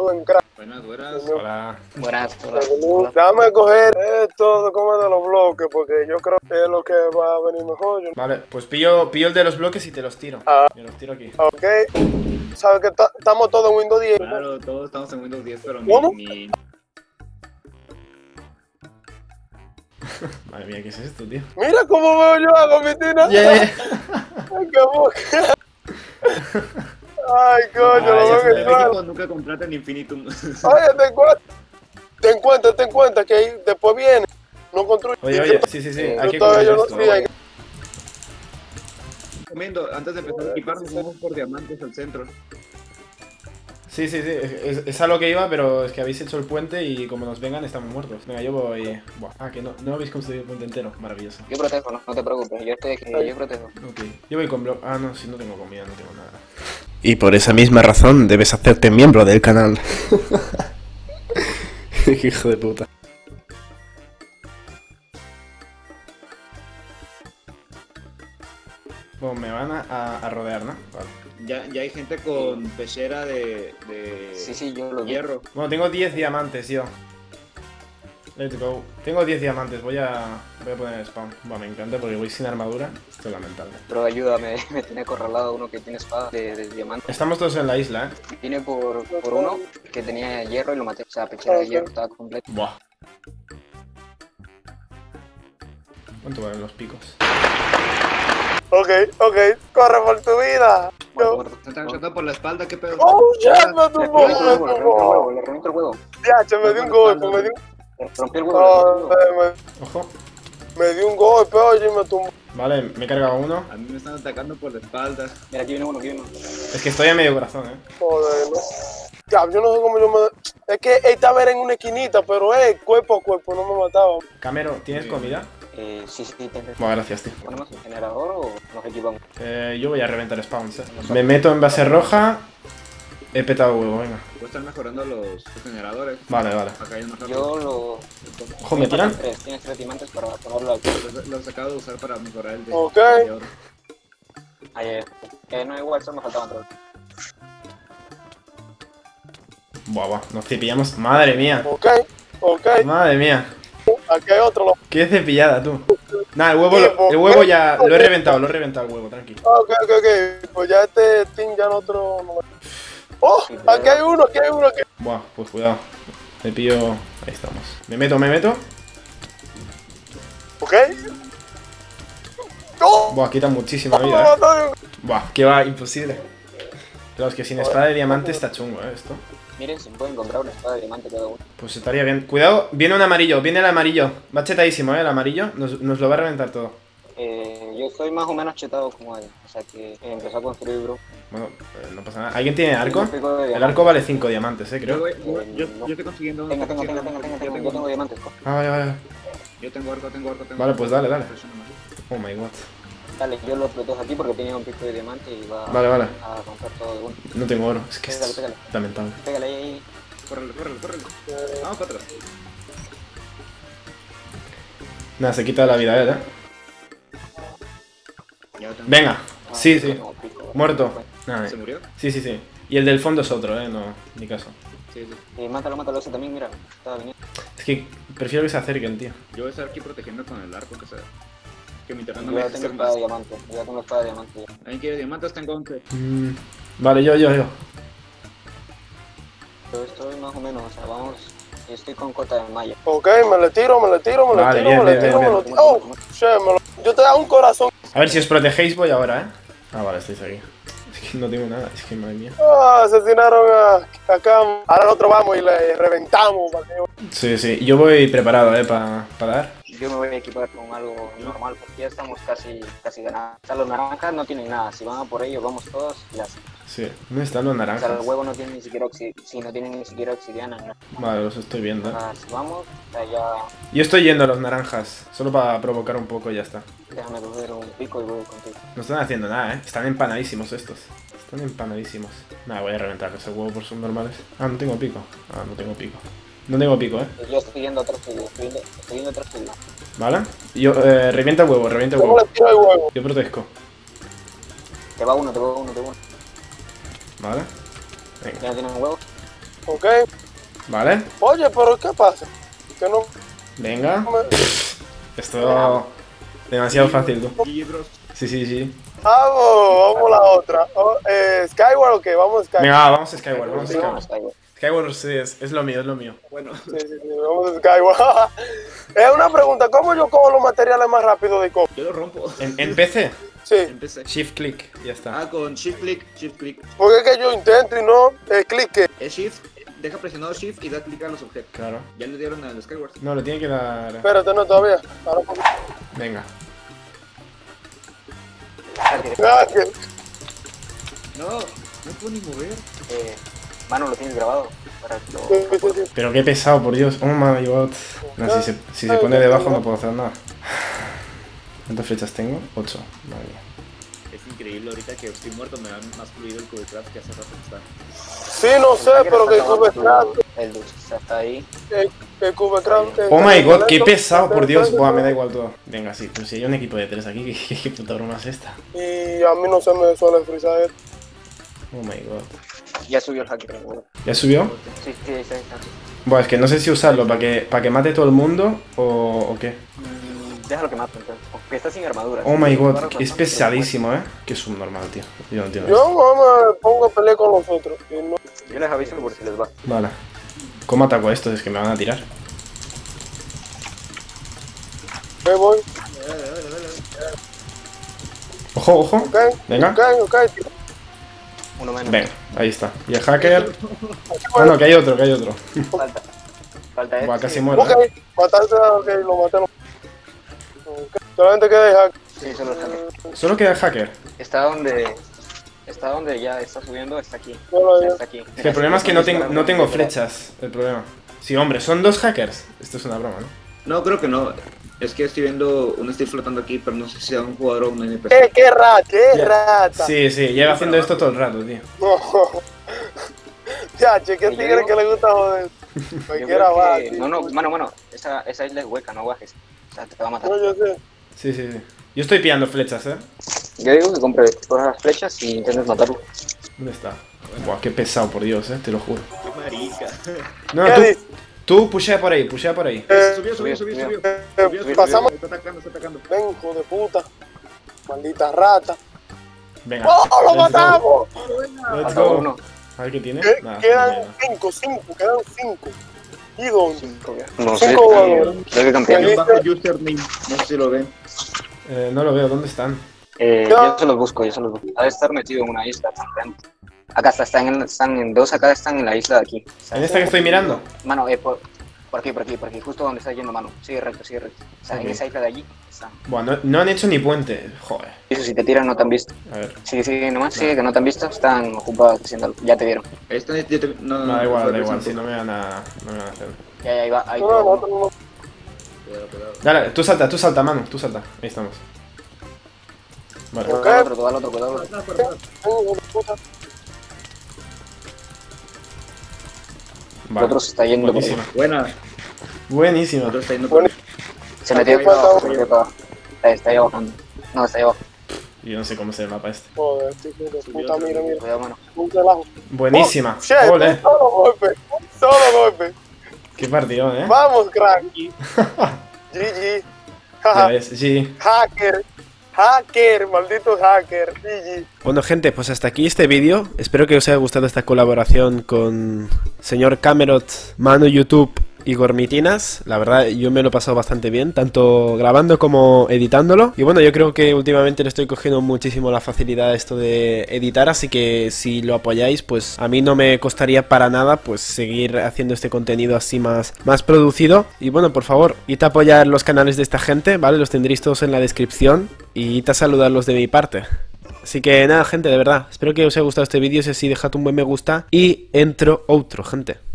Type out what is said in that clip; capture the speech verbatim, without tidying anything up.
buen crack. Buenas, buenas. Hola. Buenas, hola. Hola. Déjame coger esto de como de los bloques, porque yo creo que es lo que va a venir mejor. Yo... Vale, pues pillo, pillo el de los bloques y te los tiro. Ah. Yo los tiro aquí. Ok. Sabes que estamos todos en Windows diez. Claro, todos estamos en Windows diez, pero ¿Cómo? mi... mi... Madre mía, ¿qué es esto, tío? Mira cómo veo yo a Gomitina. Yeah. Ay, qué boca. Ay, coño, Ah, lo ya veo se en me el ve. suelo. Nunca contraten Infinitum. Oye, ten cuenta, ten cuenta, ten cuenta que ahí después viene, no construye. Oye, oye, sí, sí, sí, hay que todavía yo comer no esto. sí, hay que- Recomiendo, antes de empezar a equiparnos, vamos por diamantes al centro. Sí, sí, sí, es, es a lo que iba, pero es que habéis hecho el puente y como nos vengan estamos muertos. Venga, yo voy... Buah, ah, que no, no habéis construido el puente entero, maravilloso. Yo protejo, no, no te preocupes, yo estoy aquí, yo protejo. Ok, yo voy con bloque... Ah, no, si no tengo comida, no tengo nada. Y por esa misma razón debes hacerte miembro del canal. Hijo de puta. Bueno, me van a, a, a rodear, ¿no? Vale. Ya, ya hay gente con pechera de, de Sí, sí, yo lo vi. hierro. Bueno, tengo diez diamantes, yo. Let's go. Tengo diez diamantes, voy a, voy a poner spawn. Bueno, me encanta porque voy sin armadura. Esto es lamentable. Pero ayúdame, me tiene acorralado uno que tiene espada de, de diamante. Estamos todos en la isla, ¿eh? Vine por, por uno que tenía hierro y lo maté. O sea, pechera de hierro, estaba completo. Buah. ¿Cuánto valen los picos? Ok, ok, corre por tu vida. Muerto, Yo- muerto. Se están echando por la espalda, ¿qué pedo? Oh, shit, me Le tumbó, reviento me el huevo, le reviento el huevo, tumbó. le reviento el huevo. Ya, che, me dio un golpe, me dio un... Le rompí el huevo. le rompí el huevo. Oh, Ojo. me, me dio un golpe, oye, y me tumbó. Vale, me he cargado uno. A mí me están atacando por la espalda. Mira, aquí viene uno, aquí viene uno. Es que estoy a medio corazón, ¿eh? Joder, no. Ya, yo no sé cómo yo me... Es que él estaba en una esquinita, pero él, cuerpo a cuerpo, no me mataba. Camero, ¿tienes Sí. comida? Eh, sí, sí, tengo. Bueno, gracias, tío. ¿Ponemos el generador o nos equipamos? Eh, yo voy a reventar spawns, ¿eh? Me meto en base roja. He petado huevo, venga. Puedo estar mejorando los, los generadores. Vale, vale. Acá hay más rápido. Yo lo... Ojo, me tiran. Tres, tienes tres diamantes para ponerlo aquí. Los, los acabo de usar para mejorar el de Ok. de oro. Ayer. Eh, no, igual, solo me faltaban tres. Buah, buah. Nos cepillamos. Madre mía. Ok, ok, Madre mía. aquí hay otro. Qué cepillada, tú. Nah, el huevo, lo- el huevo ya lo he reventado, lo he reventado el huevo, tranquilo. Ok, ok, ok, pues ya este team ya no otro... no- Oh, aquí hay uno, aquí hay uno, aquí Buah, pues cuidado. Me pillo. Ahí estamos. Me meto, me meto. ok. ¡No! Buah, quita muchísima Me vida, eh. mató de un- Buah, que va, imposible. Pero es que sin espada de diamante está chungo, eh, esto. Miren si pueden comprar una espada de diamante cada uno. Pues estaría bien. Cuidado, viene un amarillo, viene el amarillo. Va chetadísimo, eh, el amarillo. Nos, nos lo va a reventar todo. Eh, yo soy más o menos chetado como él. O sea que eh, empezó a construir, bro. Bueno, eh, no pasa nada. ¿Alguien tiene arco? Un pico de El diamante. arco vale cinco diamantes, eh, Yo, creo. voy- yo, yo, yo estoy consiguiendo uno. Tenga, estoy tenga, tenga, consiguiendo tenga, uno. tenga, tenga. Yo tengo diamantes. co- Ah, vale, vale. Yo tengo arco, tengo arco, tengo Vale, arco. pues dale, dale. Presiona más. Oh my god. Dale, yo lo protejo aquí porque tenía un pico de diamante y va Vale, vale. a romper todo de uno. No tengo oro. Es que Pégale, es pégale. lamentable. Pégale ahí, ahí. Córrele, córrele, córrele. Vamos para atrás. Nada, se quita la vida, eh. Ya lo tengo. Venga. Ah, Sí, yo sí. tengo pico. Muerto. Nada, ¿Se eh. murió? Sí, sí, sí. Y el del fondo es otro, eh. No, ni caso. Sí, sí. Eh, mátalo, mátalo ese también, mira. Estaba viniendo. Es que prefiero que se acerquen, tío. Yo voy a estar aquí protegiendo con el arco que sea. Que mi terreno Yo me ya deje tengo hacer espada más. de diamante. Yo ya tengo espada de diamante. ya. ¿Alguien quiere diamantes? Tengo once. Mm, vale, yo, yo, yo. Yo estoy más o menos, o sea, vamos. Yo estoy con cota de malla. Ok, me le tiro, me le tiro, me le Vale, tiro, bien, me le bien, tiro, bien, me lo bien. tiro. Oh, shit, me lo... Yo te da un corazón. A ver, si os protegéis voy ahora, eh. Ah, vale, estáis aquí. Es que no tengo nada, es que madre mía. Ah, asesinaron a, a Cam. Ahora nosotros vamos y le reventamos. Para que... Sí, sí, yo voy preparado, eh, para dar. Yo me voy a equipar con algo normal porque ya estamos casi, casi ganados. O sea, los naranjas no tienen nada. Si van a por ellos, vamos todos y las. Sí, ¿dónde están los O sea, naranjas? el huevo no tiene ni siquiera oxi... sí, no tienen ni siquiera obsidiana. ¿no? Vale, los estoy viendo. eh. Ah, si vamos, o sea, ya. Yo estoy yendo a los naranjas, solo para provocar un poco y ya está. Déjame coger un pico y voy contigo. No están haciendo nada, eh. Están empanadísimos estos. Están empanadísimos. Nada, voy a reventar ese huevo por son normales. Ah, no tengo pico. Ah, no tengo pico. No tengo pico, eh. Yo estoy yendo a otro estudio. Estoy yendo, estoy yendo a otro estudio. Vale. Yo, eh, revienta el huevo, revienta el ¿Cómo huevo. le tiro el huevo? Yo protejo. Te va uno, te va uno, te va uno. Vale. Venga. ¿Ya tienen un huevo? Ok. Vale. Oye, pero ¿qué pasa? Que no Venga. me... Esto... Demasiado fácil, tú. G G, bros. Sí, sí, sí. Vamos, vamos a la otra. Oh, eh, ¿Skyward o qué? Vamos a Skyward. Venga, vamos a Skyward, vamos a Sí, Skyward. está bien. Skyward sí, es, es lo mío, es lo mío. Bueno, Sí, sí, sí, vamos a Skyward. Es una pregunta, ¿cómo yo cojo los materiales más rápido de copo? yo lo rompo. ¿En, en P C? Sí, Empecé. Shift click, ya está. Ah, con shift click, shift click. porque es que yo intento y no eh, clique. Es shift, deja presionado shift y da clic a los objetos. Claro. Ya le dieron al Skyward. No, le tiene que dar... Espérate, no, todavía. Ahora, pues. Venga. Ah, que- No, no puedo ni mover. Eh, mano, lo tienes grabado para que lo... sí, sí, sí. Pero qué pesado, por Dios. Oh my god. No, si se, si se pone debajo no puedo hacer nada. ¿Cuántas flechas tengo? Ocho. Madre mía. Es increíble ahorita que estoy muerto, me da más fluido el Cubecraft que hace rato que está. Sí, no sé, pero que el Cubecraft, El Dux está ahí. el, el Cubecraft... eh, Oh my está god, qué lento. pesado, por Dios. Buah, me da igual todo. Venga, sí, pues si hay un equipo de tres aquí, ¿qué, qué puta broma es esta? Y a mí no se me suele frizar esto. Oh my god. Ya subió el hacker. ¿No? ¿Ya subió? Sí, sí, ahí está, ahí está. Buah, es que no sé si usarlo para que, para que mate todo el mundo o, o qué. Mm, déjalo que mate entonces. Porque está sin armadura. Oh my god, Bastante, es pesadísimo, ¿eh? Que es subnormal, tío. Yo no entiendo Yo esto. no me pongo a pelear con los otros. Y no... Yo les aviso por si les va. Vale. ¿Cómo ataco a estos? Es que me van a tirar. Me voy. Ojo, ojo. Ok. Venga. Ok, ok. Uno menos. Venga, ahí está. Y el hacker... Ah, no, que hay otro, que hay otro. Falta. Falta este. Buah, casi muero, Ok, ¿eh? mataste a... Ok, lo maté. Lo... Okay. Solamente queda dejar... Sí, solo el hacker. Solo queda el hacker. Está donde... Está donde ya está subiendo, está aquí. Solo Está aquí. Es que el problema es que no tengo, no tengo flechas. El problema. Sí, hombre, son dos hackers. Esto es una broma, ¿no? No, creo que no. Es que estoy viendo un Steve flotando aquí, pero no sé si sea un jugador o un N P ¡Qué, C. qué rata! ¡Qué Ya. rata! Sí, sí, lleva haciendo esto todo el rato, tío. No. Ya, che, qué Yo tigre digo- que le gusta joder. Yo Cualquiera creo va. que... tío. No, no, mano, mano. Esa, esa isla es hueca, no bajes. O sea, te va a matar. No, yo sé. Sí, sí, sí. Yo estoy pillando flechas, ¿eh? Yo digo que compre todas las flechas y intentes matarlo. ¿Dónde está? Buah, qué pesado, por Dios, ¿eh? Te lo juro. ¡Qué marica! No, ¿Qué tú, dices? tú pushea por ahí, pushea por ahí. Eh, Subió, subió, subió, subió. eh, Subió, subió, pasamos. Está atacando, está atacando. Ven, hijo de puta. Maldita rata. Venga. ¡Oh, lo let's go. matamos! Let's Mató go. uno. A ver qué tiene. Que- Nada, Quedan mierda. cinco, cinco, quedan cinco. ¿Y dónde? Cinco, ya. No sé. Cinco jugadores. Creo que campeón. ¿Qué? Bajo username, no sé si lo ven. Eh, no lo veo, ¿dónde están? Eh, No. yo se los busco, yo se los busco. Ha de estar metido en una isla tan grande. Acá está, están en, están en dos, acá están en la isla de aquí. ¿En esta que estoy mirando? Mano, eh, por, por aquí, por aquí, por aquí, justo donde está yendo mano. Sigue recto, sigue recto. O sea, Ok. en esa isla de allí están. Buah, no, no han hecho ni puente. Joder. Eso, si te tiran, no te han visto. A ver. Sigue, sigue, nomás, sigue, que no te han visto. Están ocupados haciendo algo. Ya te vieron. Ahí está, ya te- no, No, da igual, fue da igual. presente. Si no me van a, no me van a hacer. Ya, ya, ahí va, ahí No, te va no, uno. no, no. Cuidado, cuidado. Dale, tú salta, tú salta, mano. Tú salta. Ahí estamos. Vale. Te va al otro, te va al otro, cuidado. Fuera, fuera, fuera. Ven, hijo de puta. El Vale. otro se está yendo por ahí. Buenísima. Buena. Buenísima. Otro está yendo por ahí. Se metió Ahí para falta abajo, uno. se metió para abajo. Ahí está ahí abajo. No, está ahí abajo. Yo no sé cómo se mapa este. Joder, este hijo de puta, mira, mira. Cuidado, mano. Un relajo. Buenísima. Oh, shit, Ole. un solo golpe. Un solo golpe. Qué partido, ¿eh? Vamos, crack. G G. Ya ves, sí. Hacker. Hacker, maldito hacker. G G. Bueno gente, pues hasta aquí este vídeo. Espero que os haya gustado esta colaboración con señor Camerot, Manu YouTube y Gormitinas. La verdad yo me lo he pasado bastante bien, tanto grabando como editándolo. Y bueno, yo creo que últimamente le estoy cogiendo muchísimo la facilidad a esto de editar, así que si lo apoyáis, pues a mí no me costaría para nada pues seguir haciendo este contenido así más, más producido. Y bueno, por favor, id a apoyar los canales de esta gente, ¿vale? Los tendréis todos en la descripción y id a saludarlos de mi parte. Así que nada, gente, de verdad, espero que os haya gustado este vídeo. Si así, dejad un buen me gusta y entro outro, gente.